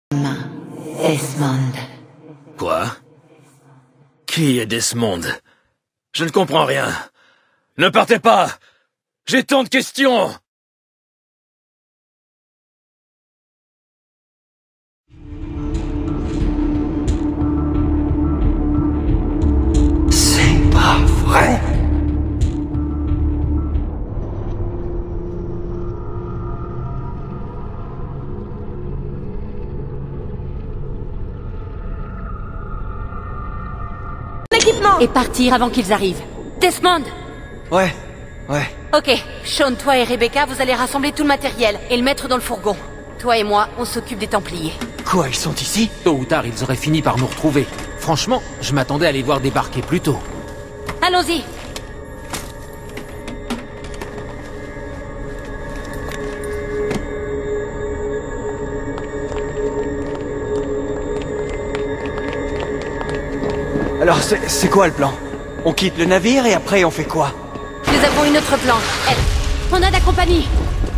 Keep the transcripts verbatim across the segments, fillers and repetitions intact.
Desmond. Quoi? Qui est Desmond? Je ne comprends rien. Ne partez pas! J'ai tant de questions! C'est pas vrai! L'équipement! Et partir avant qu'ils arrivent. Desmond! Ouais, ouais. Ok, Sean, toi et Rebecca, vous allez rassembler tout le matériel et le mettre dans le fourgon. Toi et moi, on s'occupe des Templiers. Quoi, ils sont ici? Tôt ou tard, ils auraient fini par nous retrouver. Franchement, je m'attendais à les voir débarquer plus tôt. Allons-y! Alors, c'est quoi le plan? On quitte le navire et après on fait quoi? Nous avons une autre plan. Elle, on a de la compagnie.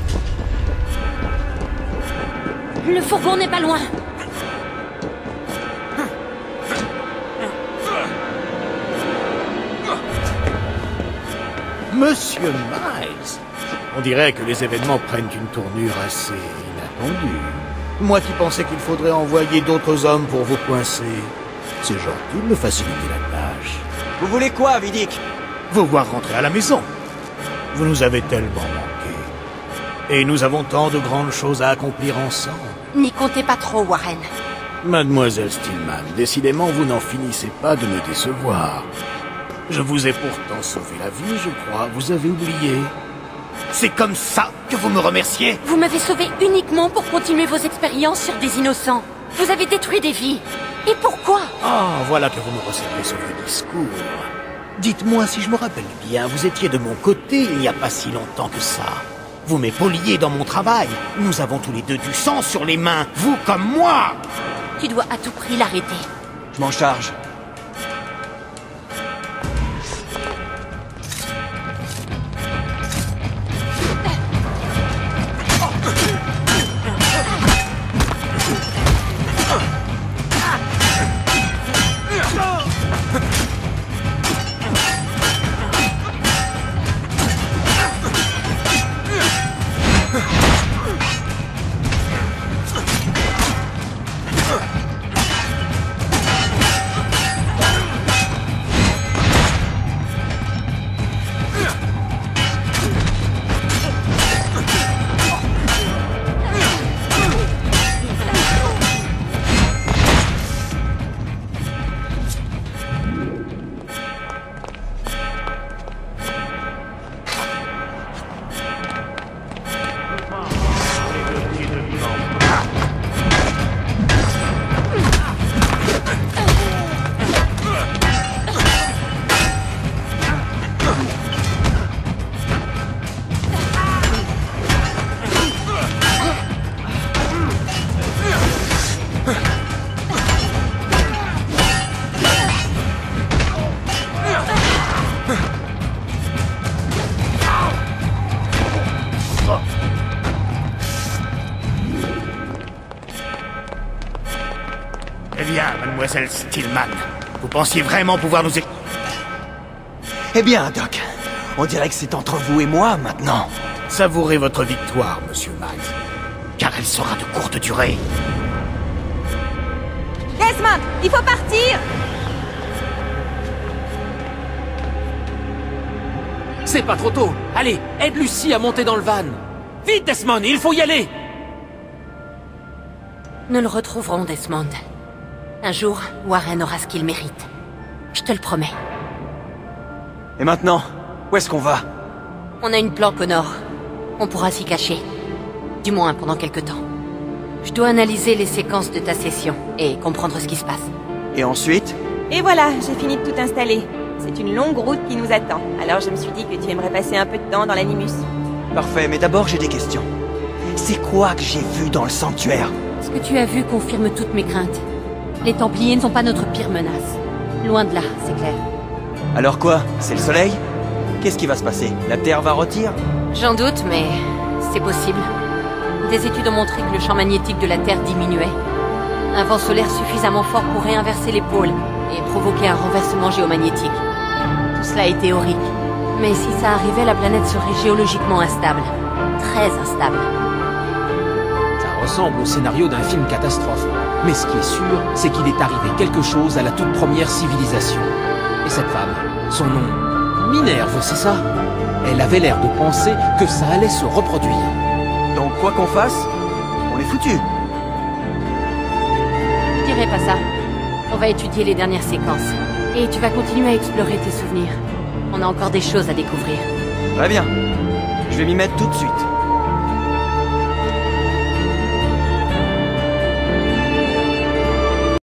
Le fourgon n'est pas loin. Monsieur Miles, on dirait que les événements prennent une tournure assez inattendue. Moi qui pensais qu'il faudrait envoyer d'autres hommes pour vous coincer. C'est gentil de me faciliter la tâche. Vous voulez quoi, Vidic? Vous voir rentrer à la maison. Vous nous avez tellement manqué. Et nous avons tant de grandes choses à accomplir ensemble. N'y comptez pas trop, Warren. Mademoiselle Stillman, décidément vous n'en finissez pas de me décevoir. Je vous ai pourtant sauvé la vie, je crois. Vous avez oublié. C'est comme ça que vous me remerciez? Vous m'avez sauvé uniquement pour continuer vos expériences sur des innocents. Vous avez détruit des vies. Et pourquoi? Ah, voilà que vous me recevez sur vos discours. Dites-moi, si je me rappelle bien, vous étiez de mon côté il n'y a pas si longtemps que ça. Vous m'épauliez dans mon travail. Nous avons tous les deux du sang sur les mains, vous comme moi. Tu dois à tout prix l'arrêter. Je m'en charge. Eh bien, mademoiselle Stillman, vous pensiez vraiment pouvoir nous... Eh bien, Doc, on dirait que c'est entre vous et moi, maintenant. Savourez votre victoire, monsieur Miles, car elle sera de courte durée. Desmond, il faut partir! C'est pas trop tôt. Allez, aide Lucie à monter dans le van. Vite, Desmond, il faut y aller. Nous le retrouverons, Desmond. Un jour, Warren aura ce qu'il mérite. Je te le promets. Et maintenant, où est-ce qu'on va? On a une planque au nord. On pourra s'y cacher. Du moins pendant quelque temps. Je dois analyser les séquences de ta session et comprendre ce qui se passe. Et ensuite? Et voilà, j'ai fini de tout installer. C'est une longue route qui nous attend. Alors je me suis dit que tu aimerais passer un peu de temps dans l'Animus. Parfait, mais d'abord j'ai des questions. C'est quoi que j'ai vu dans le sanctuaire? Ce que tu as vu confirme toutes mes craintes. Les Templiers ne sont pas notre pire menace. Loin de là, c'est clair. Alors quoi? C'est le soleil? Qu'est-ce qui va se passer? La Terre va rôtir? J'en doute, mais c'est possible. Des études ont montré que le champ magnétique de la Terre diminuait. Un vent solaire suffisamment fort pour réinverser les pôles et provoquer un renversement géomagnétique. Tout cela est théorique. Mais si ça arrivait, la planète serait géologiquement instable. Très instable. Ça ressemble au scénario d'un film catastrophe. Mais ce qui est sûr, c'est qu'il est arrivé quelque chose à la toute première civilisation. Et cette femme, son nom, Minerve, c'est ça? Elle avait l'air de penser que ça allait se reproduire. Donc quoi qu'on fasse, on est foutu. Je dirais pas ça. On va étudier les dernières séquences. Et tu vas continuer à explorer tes souvenirs. On a encore des choses à découvrir. Très bien. Je vais m'y mettre tout de suite.